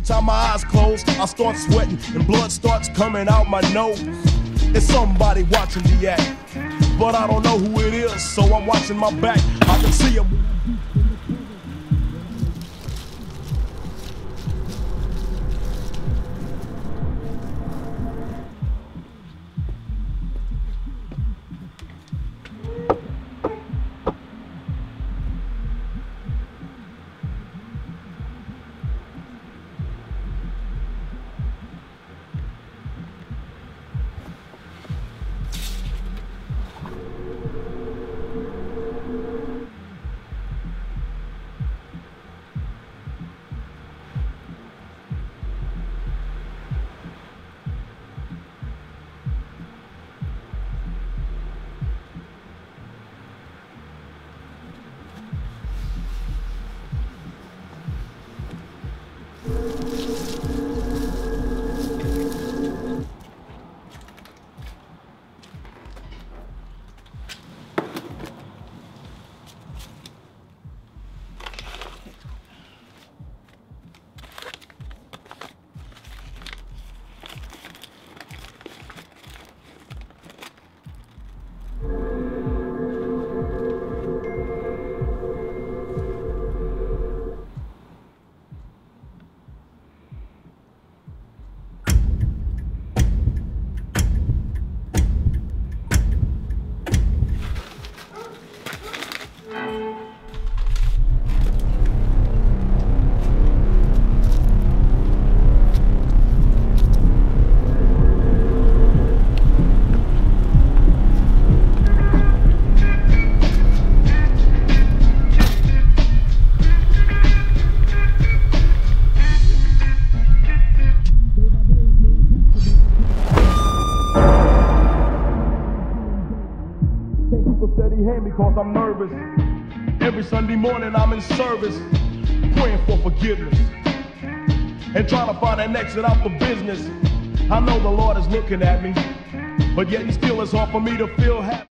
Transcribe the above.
Time my eyes close, I start sweating and blood starts coming out my nose. It's somebody watching the act, but I don't know who it is, so I'm watching my back. I can see him. Steady hand because I'm nervous. Every Sunday morning I'm in service, praying for forgiveness and trying to find an exit out the business. I know the Lord is looking at me, but yet He still is hard for me to feel happy.